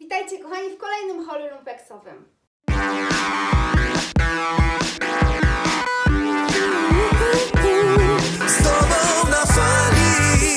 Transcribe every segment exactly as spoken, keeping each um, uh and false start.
Witajcie kochani w kolejnym haulu lumpeksowym. Z tobą na fali,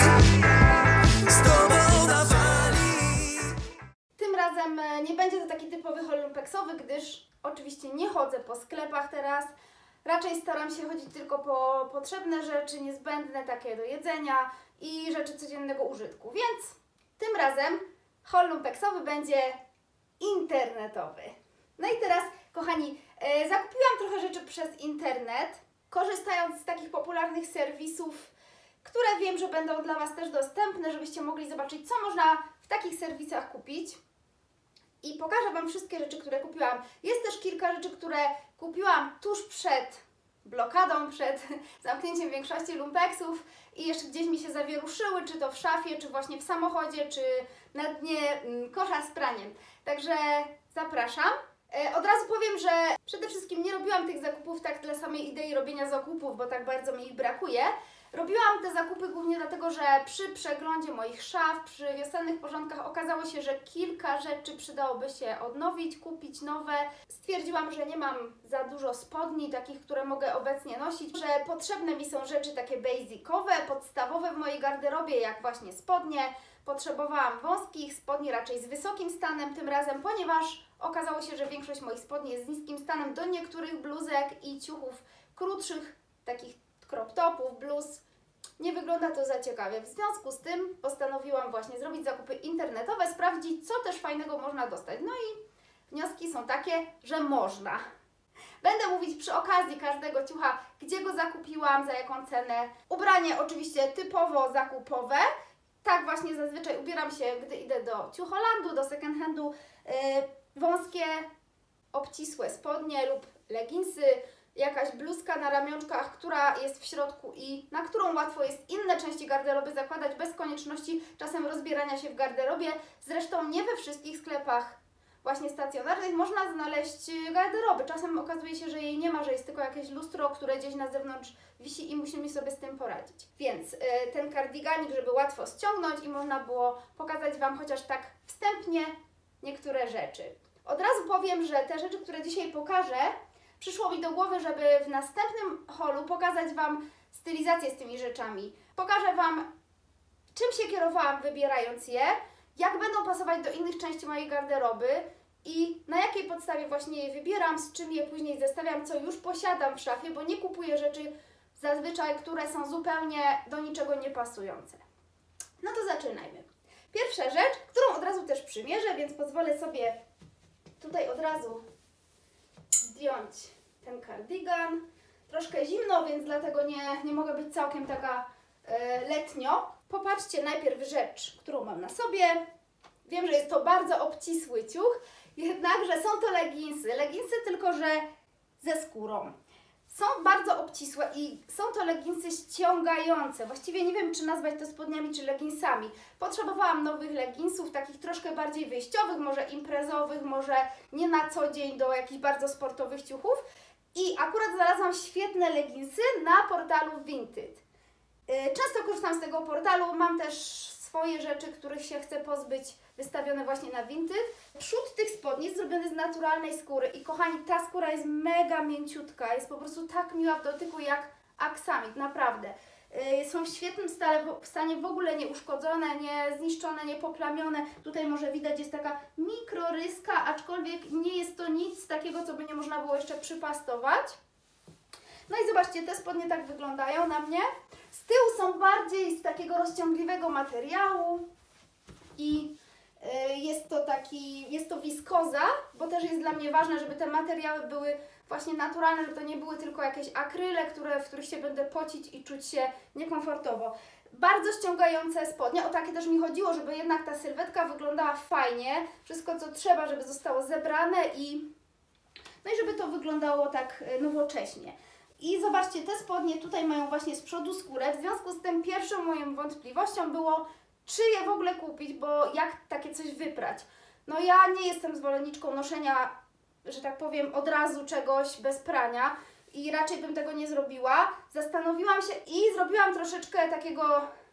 z tobą na fali. Tym razem nie będzie to taki typowy haul lumpeksowy, gdyż oczywiście nie chodzę po sklepach teraz. Raczej staram się chodzić tylko po potrzebne rzeczy, niezbędne, takie do jedzenia i rzeczy codziennego użytku. Więc tym razem haul lumpeksowy będzie internetowy. No i teraz, kochani, e, zakupiłam trochę rzeczy przez internet, korzystając z takich popularnych serwisów, które wiem, że będą dla Was też dostępne, żebyście mogli zobaczyć, co można w takich serwisach kupić. I pokażę Wam wszystkie rzeczy, które kupiłam. Jest też kilka rzeczy, które kupiłam tuż przed blokadą, przed zamknięciem większości lumpeksów i jeszcze gdzieś mi się zawieruszyły, czy to w szafie, czy właśnie w samochodzie, czy na dnie kosza z praniem. Także zapraszam. E, od razu powiem, że przede wszystkim nie robiłam tych zakupów tak dla samej idei robienia zakupów, bo tak bardzo mi ich brakuje. Robiłam te zakupy głównie dlatego, że przy przeglądzie moich szaf, przy wiosennych porządkach okazało się, że kilka rzeczy przydałoby się odnowić, kupić nowe. Stwierdziłam, że nie mam za dużo spodni, takich, które mogę obecnie nosić, że potrzebne mi są rzeczy takie basicowe, podstawowe w mojej garderobie, jak właśnie spodnie. Potrzebowałam wąskich spodni, raczej z wysokim stanem tym razem, ponieważ okazało się, że większość moich spodni jest z niskim stanem. Do niektórych bluzek i ciuchów krótszych, takich crop topów, bluz, nie wygląda to za ciekawie. W związku z tym postanowiłam właśnie zrobić zakupy internetowe, sprawdzić, co też fajnego można dostać. No i wnioski są takie, że można. Będę mówić przy okazji każdego ciucha, gdzie go zakupiłam, za jaką cenę. Ubranie oczywiście typowo zakupowe. Tak właśnie zazwyczaj ubieram się, gdy idę do ciucholandu, do second handu. Yy, wąskie, obcisłe spodnie lub leginsy, jakaś bluzka na ramionczkach, która jest w środku i na którą łatwo jest inne części garderoby zakładać bez konieczności czasem rozbierania się w garderobie. Zresztą nie we wszystkich sklepach właśnie stacjonarnych można znaleźć garderoby. Czasem okazuje się, że jej nie ma, że jest tylko jakieś lustro, które gdzieś na zewnątrz wisi i musimy sobie z tym poradzić. Więc yy, ten kardiganik, żeby łatwo ściągnąć i można było pokazać Wam chociaż tak wstępnie niektóre rzeczy. Od razu powiem, że te rzeczy, które dzisiaj pokażę, przyszło mi do głowy, żeby w następnym haulu pokazać Wam stylizację z tymi rzeczami. Pokażę Wam, czym się kierowałam wybierając je, jak będą pasować do innych części mojej garderoby i na jakiej podstawie właśnie je wybieram, z czym je później zestawiam, co już posiadam w szafie, bo nie kupuję rzeczy zazwyczaj, które są zupełnie do niczego nie pasujące. No to zaczynajmy. Pierwsza rzecz, którą od razu też przymierzę, więc pozwolę sobie tutaj od razu zdjąć ten kardigan. Troszkę zimno, więc dlatego nie, nie mogę być całkiem taka e, letnio. Popatrzcie najpierw rzecz, którą mam na sobie. Wiem, że jest to bardzo obcisły ciuch, jednakże są to leginsy. Leginsy tylko, że ze skórą. Są bardzo obcisłe i są to leginsy ściągające. Właściwie nie wiem, czy nazwać to spodniami, czy leginsami. Potrzebowałam nowych leginsów, takich troszkę bardziej wyjściowych, może imprezowych, może nie na co dzień do jakichś bardzo sportowych ciuchów. I akurat znalazłam świetne leginsy na portalu Vinted. Często korzystam z tego portalu, mam też swoje rzeczy, których się chcę pozbyć, wystawione właśnie na Vinted. Przód tych spodni jest zrobiony z naturalnej skóry i kochani, ta skóra jest mega mięciutka, jest po prostu tak miła w dotyku jak aksamit, naprawdę. Yy, są w świetnym stale, w stanie, w ogóle nie uszkodzone, nie zniszczone, nie poplamione. Tutaj może widać, jest taka mikroryska, aczkolwiek nie jest to nic takiego, co by nie można było jeszcze przypastować. No i zobaczcie, te spodnie tak wyglądają na mnie. Z tyłu są bardziej z takiego rozciągliwego materiału i yy, jest to taki, jest to wiskoza, bo też jest dla mnie ważne, żeby te materiały były właśnie naturalne, żeby to nie były tylko jakieś akryle, które, w których się będę pocić i czuć się niekomfortowo. Bardzo ściągające spodnie, o takie też mi chodziło, żeby jednak ta sylwetka wyglądała fajnie, wszystko co trzeba, żeby zostało zebrane i no i żeby to wyglądało tak nowocześnie. I zobaczcie, te spodnie tutaj mają właśnie z przodu skórę, w związku z tym pierwszą moją wątpliwością było, czy je w ogóle kupić, bo jak takie coś wyprać. No ja nie jestem zwolenniczką noszenia, że tak powiem, od razu czegoś bez prania i raczej bym tego nie zrobiła. Zastanowiłam się i zrobiłam troszeczkę takiego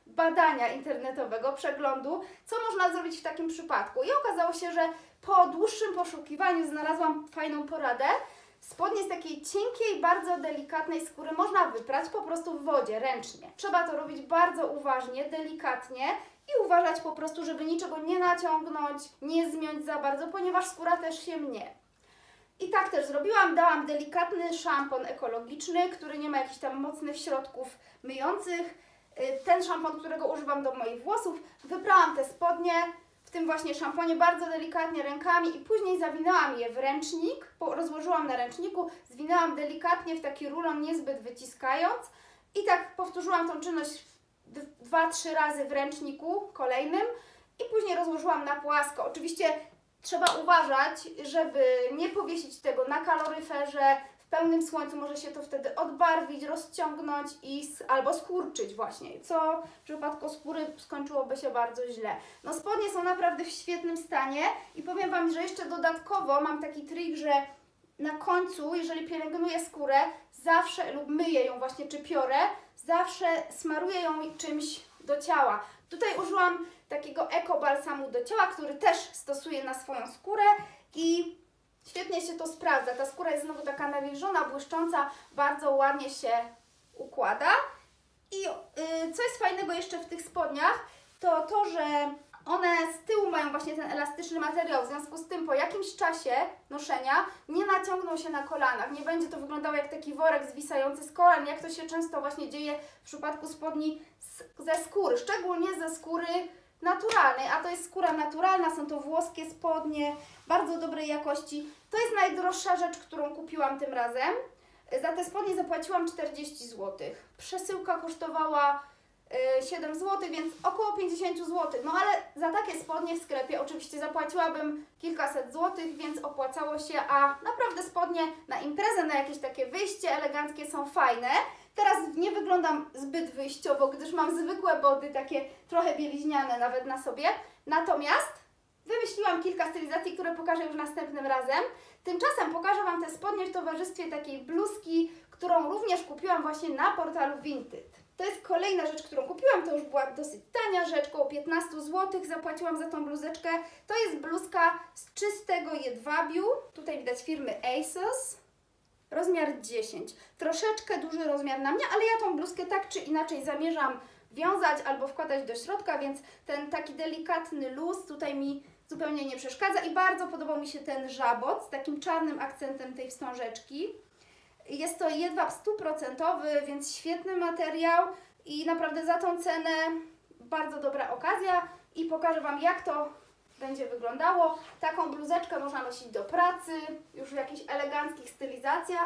badania internetowego, przeglądu, co można zrobić w takim przypadku. I okazało się, że po dłuższym poszukiwaniu znalazłam fajną poradę. Spodnie z takiej cienkiej, bardzo delikatnej skóry można wyprać po prostu w wodzie, ręcznie. Trzeba to robić bardzo uważnie, delikatnie i uważać po prostu, żeby niczego nie naciągnąć, nie zmiąć za bardzo, ponieważ skóra też się mnie. I tak też zrobiłam, dałam delikatny szampon ekologiczny, który nie ma jakichś tam mocnych środków myjących. Ten szampon, którego używam do moich włosów, wyprałam te spodnie w tym właśnie szamponie bardzo delikatnie rękami i później zawinęłam je w ręcznik, rozłożyłam na ręczniku, zwinęłam delikatnie w taki rulon, niezbyt wyciskając i tak powtórzyłam tą czynność dwa trzy razy w ręczniku kolejnym i później rozłożyłam na płasko. Oczywiście trzeba uważać, żeby nie powiesić tego na kaloryferze, w pełnym słońcu może się to wtedy odbarwić, rozciągnąć i albo skurczyć właśnie, co w przypadku skóry skończyłoby się bardzo źle. No spodnie są naprawdę w świetnym stanie i powiem Wam, że jeszcze dodatkowo mam taki trik, że na końcu, jeżeli pielęgnuję skórę, zawsze lub myję ją właśnie, czy piorę, zawsze smaruję ją czymś do ciała. Tutaj użyłam takiego eko balsamu do ciała, który też stosuję na swoją skórę i świetnie się to sprawdza. Ta skóra jest znowu taka nawilżona, błyszcząca, bardzo ładnie się układa. I yy, co jest fajnego jeszcze w tych spodniach, to to, że one z tyłu mają właśnie ten elastyczny materiał, w związku z tym po jakimś czasie noszenia nie naciągną się na kolanach, nie będzie to wyglądało jak taki worek zwisający z kolan, jak to się często właśnie dzieje w przypadku spodni z, ze skóry, szczególnie ze skóry naturalnej, a to jest skóra naturalna, są to włoskie spodnie, bardzo dobrej jakości. To jest najdroższa rzecz, którą kupiłam tym razem. Za te spodnie zapłaciłam czterdzieści złotych. Przesyłka kosztowała siedem złotych, więc około pięćdziesiąt złotych. No ale za takie spodnie w sklepie oczywiście zapłaciłabym kilkaset złotych, więc opłacało się, a naprawdę spodnie na imprezę, na jakieś takie wyjście eleganckie są fajne. Teraz nie wyglądam zbyt wyjściowo, gdyż mam zwykłe body, takie trochę bieliźniane nawet na sobie. Natomiast wymyśliłam kilka stylizacji, które pokażę już następnym razem. Tymczasem pokażę Wam te spodnie w towarzystwie takiej bluzki, którą również kupiłam właśnie na portalu Vinted. To jest kolejna rzecz, którą kupiłam, to już była dosyć tania rzecz, około piętnaście złotych zapłaciłam za tą bluzeczkę. To jest bluzka z czystego jedwabiu, tutaj widać firmy ASOS, rozmiar dziesięć. Troszeczkę duży rozmiar na mnie, ale ja tą bluzkę tak czy inaczej zamierzam wiązać albo wkładać do środka, więc ten taki delikatny luz tutaj mi zupełnie nie przeszkadza i bardzo podobał mi się ten żabot z takim czarnym akcentem tej wstążeczki. Jest to jedwab stuprocentowy, więc świetny materiał i naprawdę za tą cenę bardzo dobra okazja i pokażę Wam, jak to będzie wyglądało. Taką bluzeczkę można nosić do pracy, już w jakichś eleganckich stylizacjach.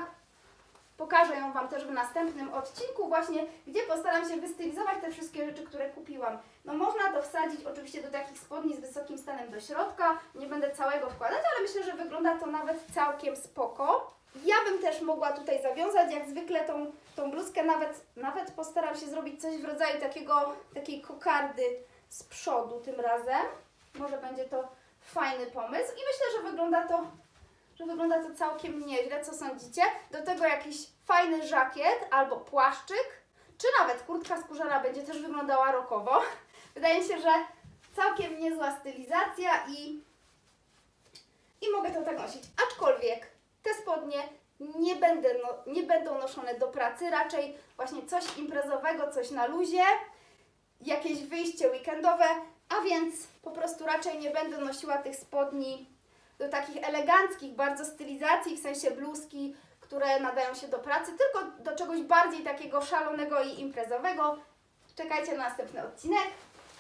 Pokażę ją Wam też w następnym odcinku właśnie, gdzie postaram się wystylizować te wszystkie rzeczy, które kupiłam. No można to wsadzić oczywiście do takich spodni z wysokim stanem do środka, nie będę całego wkładać, ale myślę, że wygląda to nawet całkiem spoko. Ja bym też mogła tutaj zawiązać, jak zwykle tą, tą bluzkę, nawet, nawet postaram się zrobić coś w rodzaju takiego, takiej kokardy z przodu tym razem. Może będzie to fajny pomysł i myślę, że wygląda to, że wygląda to całkiem nieźle, co sądzicie? Do tego jakiś fajny żakiet albo płaszczyk, czy nawet kurtka skórzana będzie też wyglądała rockowo. Wydaje mi się, że całkiem niezła stylizacja i, i mogę to tak nosić. Aczkolwiek te spodnie nie, będę no, nie będą noszone do pracy, raczej właśnie coś imprezowego, coś na luzie, jakieś wyjście weekendowe, a więc po prostu raczej nie będę nosiła tych spodni do takich eleganckich bardzo stylizacji, w sensie bluzki, które nadają się do pracy, tylko do czegoś bardziej takiego szalonego i imprezowego. Czekajcie na następny odcinek.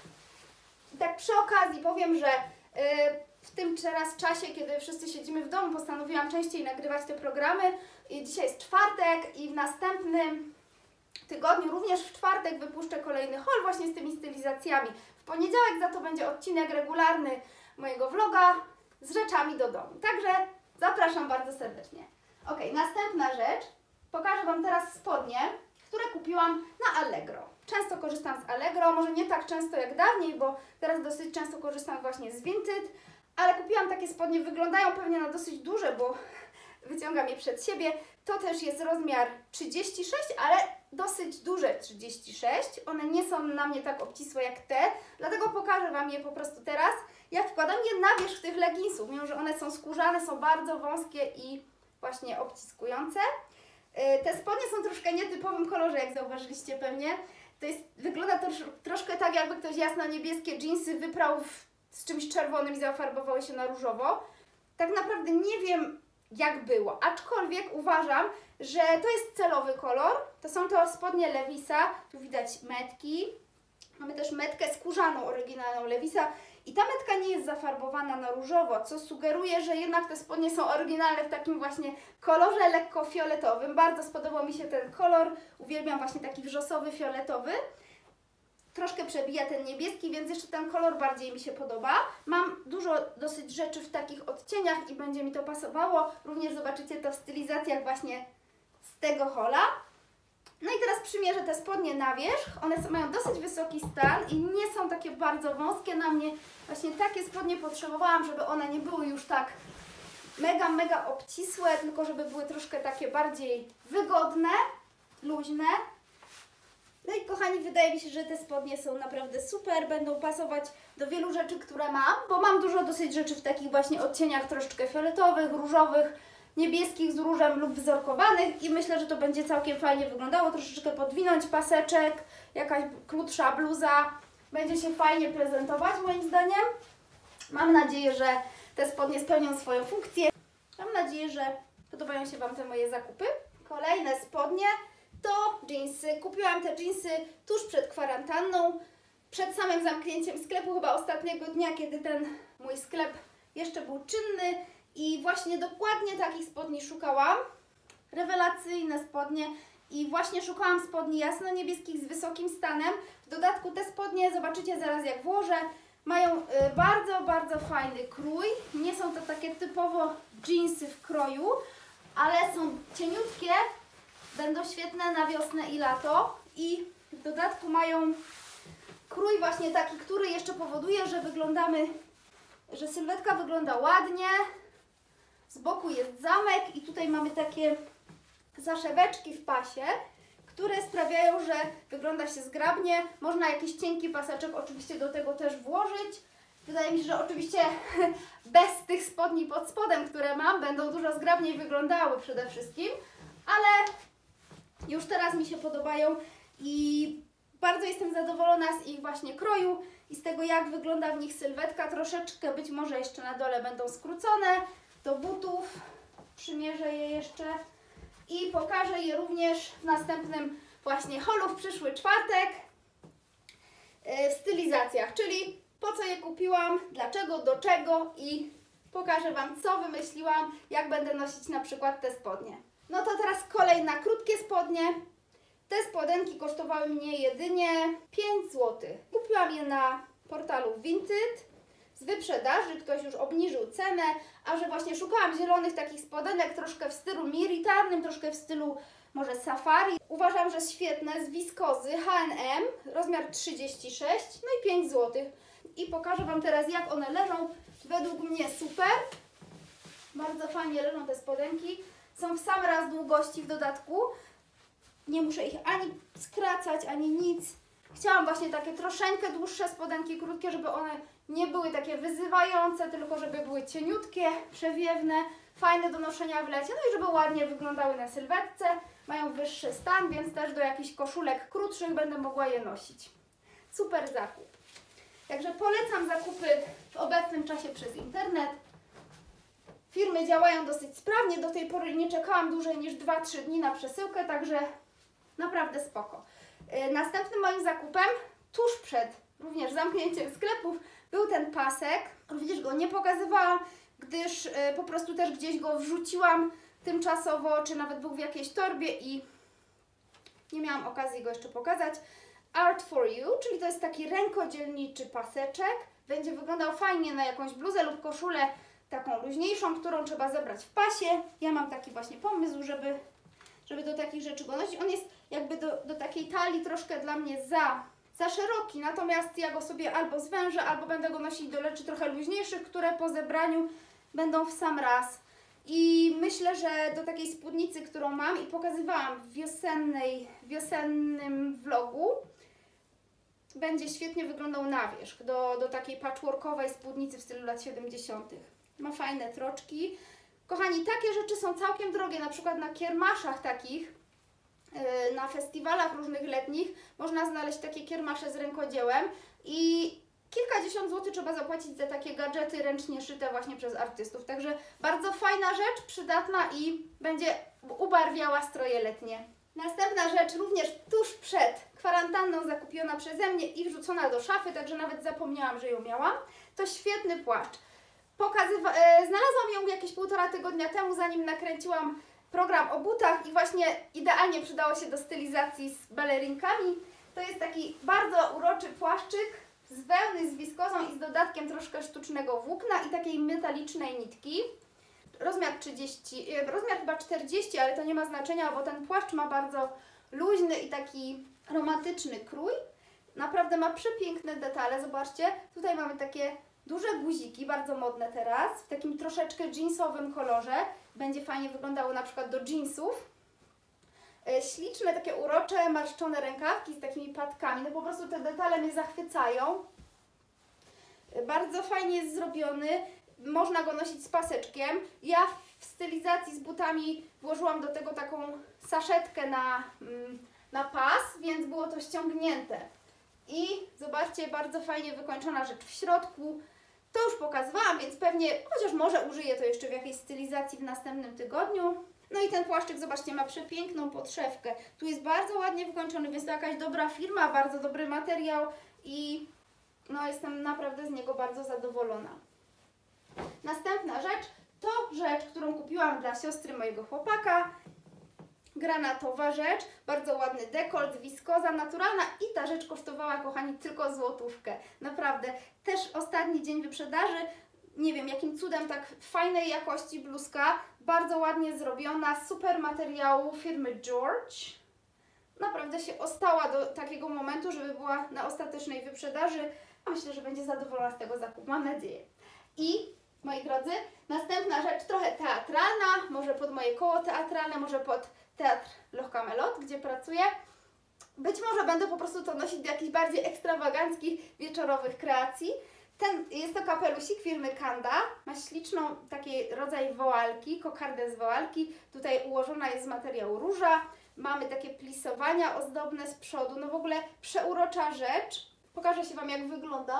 I tak przy okazji powiem, że yy, w tym teraz czasie, kiedy wszyscy siedzimy w domu, postanowiłam częściej nagrywać te programy. I dzisiaj jest czwartek i w następnym tygodniu, również w czwartek, wypuszczę kolejny haul właśnie z tymi stylizacjami. W poniedziałek za to będzie odcinek regularny mojego vloga z rzeczami do domu. Także zapraszam bardzo serdecznie. Ok, następna rzecz. Pokażę Wam teraz spodnie, które kupiłam na Allegro. Często korzystam z Allegro, może nie tak często jak dawniej, bo teraz dosyć często korzystam właśnie z Vinted, ale kupiłam takie spodnie, wyglądają pewnie na dosyć duże, bo wyciągam je przed siebie. To też jest rozmiar trzydzieści sześć, ale dosyć duże trzydzieści sześć. One nie są na mnie tak obcisłe jak te, dlatego pokażę Wam je po prostu teraz, jak wkładam je na wierzch tych leginsów, mimo że one są skórzane, są bardzo wąskie i właśnie obciskujące. Te spodnie są troszkę nietypowym kolorze, jak zauważyliście pewnie. To jest, wygląda to troszkę tak, jakby ktoś jasno-niebieskie dżinsy wyprał w, z czymś czerwonym i zafarbowały się na różowo. Tak naprawdę nie wiem, jak było, aczkolwiek uważam, że to jest celowy kolor. To są to spodnie Levisa, tu widać metki. Mamy też metkę skórzaną, oryginalną Levisa i ta metka nie jest zafarbowana na różowo, co sugeruje, że jednak te spodnie są oryginalne w takim właśnie kolorze lekko fioletowym. Bardzo spodobał mi się ten kolor, uwielbiam właśnie taki wrzosowy, fioletowy. Troszkę przebija ten niebieski, więc jeszcze ten kolor bardziej mi się podoba. Mam dużo dosyć rzeczy w takich odcieniach i będzie mi to pasowało. Również zobaczycie to w stylizacjach właśnie z tego hola. No i teraz przymierzę te spodnie na wierzch. One mają dosyć wysoki stan i nie są takie bardzo wąskie na mnie. Właśnie takie spodnie potrzebowałam, żeby one nie były już tak mega, mega obcisłe, tylko żeby były troszkę takie bardziej wygodne, luźne. No i kochani, wydaje mi się, że te spodnie są naprawdę super, będą pasować do wielu rzeczy, które mam, bo mam dużo dosyć rzeczy w takich właśnie odcieniach troszeczkę fioletowych, różowych, niebieskich z różem lub wzorkowanych i myślę, że to będzie całkiem fajnie wyglądało. Troszeczkę podwinąć paseczek, jakaś krótsza bluza, będzie się fajnie prezentować moim zdaniem. Mam nadzieję, że te spodnie spełnią swoją funkcję. Mam nadzieję, że podobają się Wam te moje zakupy. Kolejne spodnie to dżinsy. Kupiłam te dżinsy tuż przed kwarantanną, przed samym zamknięciem sklepu, chyba ostatniego dnia, kiedy ten mój sklep jeszcze był czynny i właśnie dokładnie takich spodni szukałam. Rewelacyjne spodnie i właśnie szukałam spodni jasno-niebieskich z wysokim stanem. W dodatku te spodnie, zobaczycie zaraz jak włożę, mają y, bardzo, bardzo fajny krój. Nie są to takie typowo dżinsy w kroju, ale są cieniutkie. Będą świetne na wiosnę i lato i w dodatku mają krój właśnie taki, który jeszcze powoduje, że wyglądamy, że sylwetka wygląda ładnie. Z boku jest zamek i tutaj mamy takie zaszeweczki w pasie, które sprawiają, że wygląda się zgrabnie. Można jakiś cienki paseczek oczywiście do tego też włożyć. Wydaje mi się, że oczywiście bez tych spodni pod spodem, które mam, będą dużo zgrabniej wyglądały przede wszystkim, ale już teraz mi się podobają i bardzo jestem zadowolona z ich właśnie kroju i z tego, jak wygląda w nich sylwetka. Troszeczkę być może jeszcze na dole będą skrócone. Do butów przymierzę je jeszcze i pokażę je również w następnym właśnie holu w przyszły czwartek w stylizacjach, czyli po co je kupiłam, dlaczego, do czego i pokażę Wam, co wymyśliłam, jak będę nosić na przykład te spodnie. No to teraz kolej na krótkie spodnie. Te spodenki kosztowały mnie jedynie pięć złotych. Kupiłam je na portalu Vinted. Z wyprzedaży ktoś już obniżył cenę, a że właśnie szukałam zielonych takich spodenek, troszkę w stylu militarnym, troszkę w stylu może safari. Uważam, że świetne, z wiskozy H and M, rozmiar trzydzieści sześć, no i pięć złotych. I pokażę Wam teraz, jak one leżą. Według mnie super. Bardzo fajnie leżą te spodenki. Są w sam raz długości w dodatku. Nie muszę ich ani skracać, ani nic. Chciałam właśnie takie troszeczkę dłuższe spodenki, krótkie, żeby one nie były takie wyzywające, tylko żeby były cieniutkie, przewiewne, fajne do noszenia w lecie, no i żeby ładnie wyglądały na sylwetce. Mają wyższy stan, więc też do jakichś koszulek krótszych będę mogła je nosić. Super zakup. Także polecam zakupy w obecnym czasie przez internet. Firmy działają dosyć sprawnie, do tej pory nie czekałam dłużej niż dwa trzy dni na przesyłkę, także naprawdę spoko. Następnym moim zakupem, tuż przed również zamknięciem sklepów, był ten pasek. Również go nie pokazywałam, gdyż po prostu też gdzieś go wrzuciłam tymczasowo, czy nawet był w jakiejś torbie i nie miałam okazji go jeszcze pokazać. Art for You, czyli to jest taki rękodzielniczy paseczek. Będzie wyglądał fajnie na jakąś bluzę lub koszulę taką luźniejszą, którą trzeba zebrać w pasie. Ja mam taki właśnie pomysł, żeby, żeby do takich rzeczy go nosić. On jest jakby do, do takiej talii troszkę dla mnie za, za szeroki, natomiast ja go sobie albo zwężę, albo będę go nosić do rzeczy trochę luźniejszych, które po zebraniu będą w sam raz. I myślę, że do takiej spódnicy, którą mam i pokazywałam w wiosennej, wiosennym vlogu, będzie świetnie wyglądał na wierzch, do, do takiej patchworkowej spódnicy w stylu lat siedemdziesiątych. Ma fajne troczki. Kochani, takie rzeczy są całkiem drogie, na przykład na kiermaszach takich, yy, na festiwalach różnych letnich można znaleźć takie kiermasze z rękodziełem i kilkadziesiąt złotych trzeba zapłacić za takie gadżety ręcznie szyte właśnie przez artystów. Także bardzo fajna rzecz, przydatna i będzie ubarwiała stroje letnie. Następna rzecz, również tuż przed kwarantanną zakupiona przeze mnie i wrzucona do szafy, także nawet zapomniałam, że ją miałam. To świetny płaszcz. Pokazywa e, znalazłam ją jakieś półtora tygodnia temu, zanim nakręciłam program o butach i właśnie idealnie przydało się do stylizacji z balerinkami. To jest taki bardzo uroczy płaszczyk z wełny, z wiskozą i z dodatkiem troszkę sztucznego włókna i takiej metalicznej nitki. Rozmiar trzydzieści, rozmiar chyba czterdzieści, ale to nie ma znaczenia, bo ten płaszcz ma bardzo luźny i taki romantyczny krój. Naprawdę ma przepiękne detale, zobaczcie. Tutaj mamy takie duże guziki, bardzo modne teraz, w takim troszeczkę jeansowym kolorze. Będzie fajnie wyglądało na przykład do jeansów. Śliczne, takie urocze, marszczone rękawki z takimi patkami. No po prostu te detale mnie zachwycają. Bardzo fajnie jest zrobiony. Można go nosić z paseczkiem. Ja w stylizacji z butami włożyłam do tego taką saszetkę na, na pas, więc było to ściągnięte. I zobaczcie, bardzo fajnie wykończona rzecz w środku. To już pokazywałam, więc pewnie, chociaż może użyję to jeszcze w jakiejś stylizacji w następnym tygodniu. No i ten płaszczyk, zobaczcie, ma przepiękną podszewkę. Tu jest bardzo ładnie wykończony, więc to jakaś dobra firma, bardzo dobry materiał i no jestem naprawdę z niego bardzo zadowolona. Następna rzecz to rzecz, którą kupiłam dla siostry mojego chłopaka. Granatowa rzecz, bardzo ładny dekolt, wiskoza naturalna i ta rzecz kosztowała, kochani, tylko złotówkę. Naprawdę, też ostatni dzień wyprzedaży, nie wiem jakim cudem, tak fajnej jakości bluzka, bardzo ładnie zrobiona, super materiału firmy George. Naprawdę się ostała do takiego momentu, żeby była na ostatecznej wyprzedaży. Myślę, że będzie zadowolona z tego zakupu, mam nadzieję. I moi drodzy, następna rzecz, trochę teatralna, może pod moje koło teatralne, może pod Teatr Loch Camelot, gdzie pracuję. Być może będę po prostu to nosić do jakichś bardziej ekstrawaganckich, wieczorowych kreacji. Ten, jest to kapelusik firmy Kanda, ma śliczną taki rodzaj woalki, kokardę z woalki. Tutaj ułożona jest z materiału róża. Mamy takie plisowania ozdobne z przodu, no w ogóle przeurocza rzecz. Pokażę się Wam, jak wyglądam.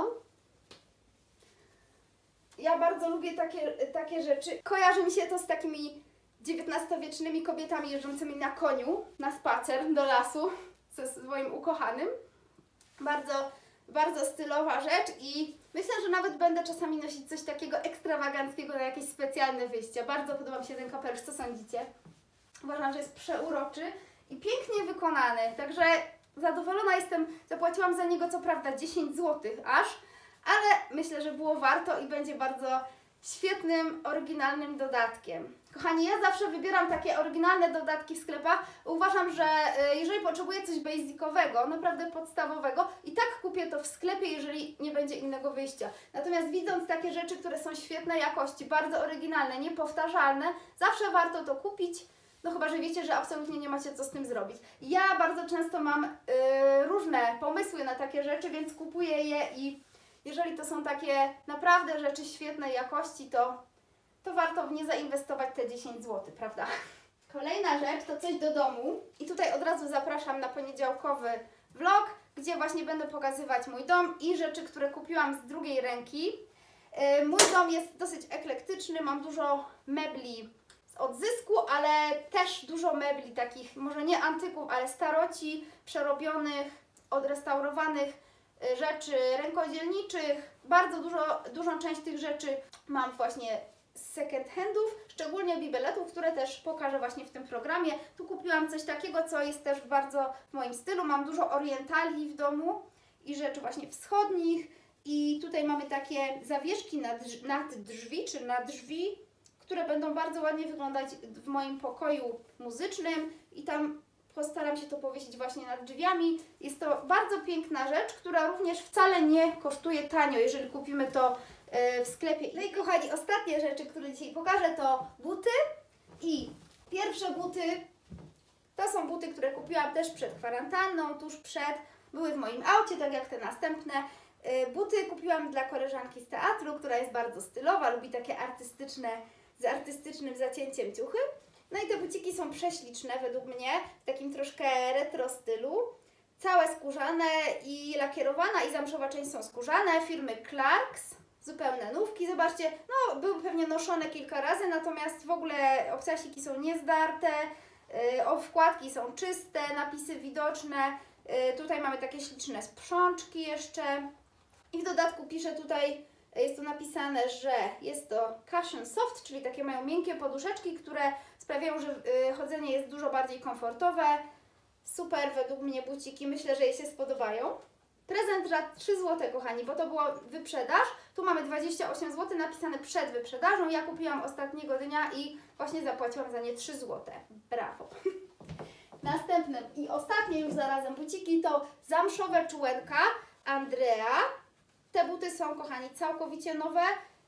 Ja bardzo lubię takie, takie rzeczy. Kojarzy mi się to z takimi dziewiętnastowiecznymi kobietami jeżdżącymi na koniu na spacer do lasu ze swoim ukochanym. Bardzo, bardzo stylowa rzecz i myślę, że nawet będę czasami nosić coś takiego ekstrawaganckiego na jakieś specjalne wyjścia. Bardzo podoba mi się ten kapelusz, co sądzicie? Uważam, że jest przeuroczy i pięknie wykonany, także zadowolona jestem. Zapłaciłam za niego co prawda dziesięć złotych aż, ale myślę, że było warto i będzie bardzo świetnym, oryginalnym dodatkiem. Kochani, ja zawsze wybieram takie oryginalne dodatki w sklepach. Uważam, że jeżeli potrzebuję coś basicowego, naprawdę podstawowego, i tak kupię to w sklepie, jeżeli nie będzie innego wyjścia. Natomiast widząc takie rzeczy, które są świetnej jakości, bardzo oryginalne, niepowtarzalne, zawsze warto to kupić. No chyba, że wiecie, że absolutnie nie macie co z tym zrobić. Ja bardzo często mam yy, różne pomysły na takie rzeczy, więc kupuję je i jeżeli to są takie naprawdę rzeczy świetnej jakości, to, to warto w nie zainwestować te dziesięć złotych, prawda? Kolejna rzecz to coś do domu i tutaj od razu zapraszam na poniedziałkowy vlog, gdzie właśnie będę pokazywać mój dom i rzeczy, które kupiłam z drugiej ręki. Yy, mój dom jest dosyć eklektyczny, mam dużo mebli z odzysku, ale też dużo mebli takich, może nie antyków, ale staroci, przerobionych, odrestaurowanych rzeczy rękodzielniczych. Bardzo dużo, dużą część tych rzeczy mam właśnie z second handów, szczególnie bibeletów, które też pokażę właśnie w tym programie. Tu kupiłam coś takiego, co jest też bardzo w moim stylu. Mam dużo orientali w domu i rzeczy właśnie wschodnich i tutaj mamy takie zawieszki nad, nad drzwi, czy na drzwi, które będą bardzo ładnie wyglądać w moim pokoju muzycznym i tam postaram się to powiesić właśnie nad drzwiami. Jest to bardzo piękna rzecz, która również wcale nie kosztuje tanio, jeżeli kupimy to yy, w sklepie. No i kochani, ostatnie rzeczy, które dzisiaj pokażę, to buty. I pierwsze buty to są buty, które kupiłam też przed kwarantanną, tuż przed. Były w moim aucie, tak jak te następne. Yy, buty kupiłam dla koleżanki z teatru, która jest bardzo stylowa, lubi takie artystyczne, z artystycznym zacięciem ciuchy. No i te buciki są prześliczne według mnie, w takim troszkę retro stylu. Całe skórzane i lakierowana i zamszowa część są skórzane, firmy Clarks, zupełne nówki, zobaczcie, no były pewnie noszone kilka razy, natomiast w ogóle obcasiki są niezdarte, yy, wkładki są czyste, napisy widoczne, yy, tutaj mamy takie śliczne sprzączki jeszcze i w dodatku pisze tutaj, jest tu napisane, że jest to cushion soft, czyli takie mają miękkie poduszeczki, które sprawiają, że yy, chodzenie jest dużo bardziej komfortowe. Super według mnie buciki, myślę, że jej się spodobają. Prezent za trzy złote, kochani, bo to była wyprzedaż. Tu mamy dwadzieścia osiem złotych napisane przed wyprzedażą. Ja kupiłam ostatniego dnia i właśnie zapłaciłam za nie trzy złote. Brawo! Następne i ostatnie już zarazem buciki to zamszowe czułenka Andrea. Te buty są, kochani, całkowicie nowe.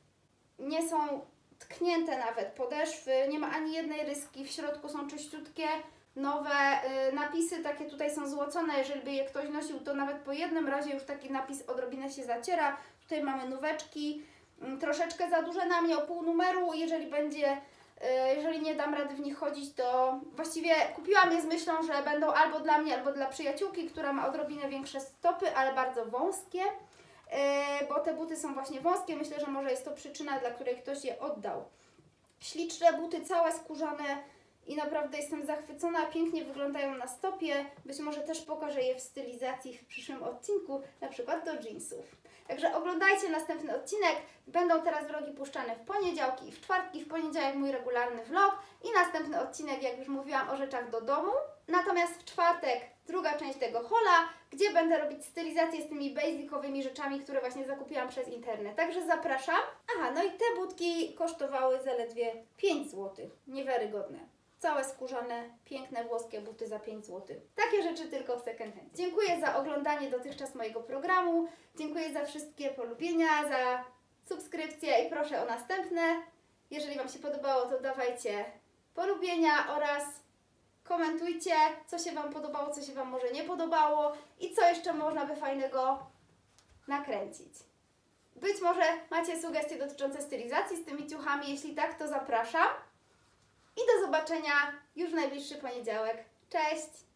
Nie są tknięte nawet podeszwy, nie ma ani jednej ryski, w środku są czyściutkie, nowe y, napisy takie tutaj są złocone, jeżeli by je ktoś nosił, to nawet po jednym razie już taki napis odrobinę się zaciera. Tutaj mamy nóweczki, y, troszeczkę za duże na mnie, o pół numeru, jeżeli będzie, y, jeżeli nie dam rady w nich chodzić, to właściwie kupiłam je z myślą, że będą albo dla mnie, albo dla przyjaciółki, która ma odrobinę większe stopy, ale bardzo wąskie. Yy, bo te buty są właśnie wąskie, myślę, że może jest to przyczyna, dla której ktoś je oddał. Śliczne buty, całe skórzane i naprawdę jestem zachwycona, pięknie wyglądają na stopie, być może też pokażę je w stylizacji w przyszłym odcinku, na przykład do jeansów. Także oglądajcie następny odcinek, będą teraz vlogi puszczane w poniedziałki i w czwartki, w poniedziałek mój regularny vlog i następny odcinek, jak już mówiłam, o rzeczach do domu. Natomiast w czwartek druga część tego haula, gdzie będę robić stylizację z tymi basicowymi rzeczami, które właśnie zakupiłam przez internet. Także zapraszam. Aha, no i te budki kosztowały zaledwie pięć złotych. Niewiarygodne. Całe skórzane, piękne włoskie buty za pięć złotych. Takie rzeczy tylko w second hand. Dziękuję za oglądanie dotychczas mojego programu. Dziękuję za wszystkie polubienia, za subskrypcje i proszę o następne. Jeżeli Wam się podobało, to dawajcie polubienia oraz komentujcie, co się Wam podobało, co się Wam może nie podobało i co jeszcze można by fajnego nakręcić. Być może macie sugestie dotyczące stylizacji z tymi ciuchami, jeśli tak, to zapraszam. I do zobaczenia już w najbliższy poniedziałek. Cześć!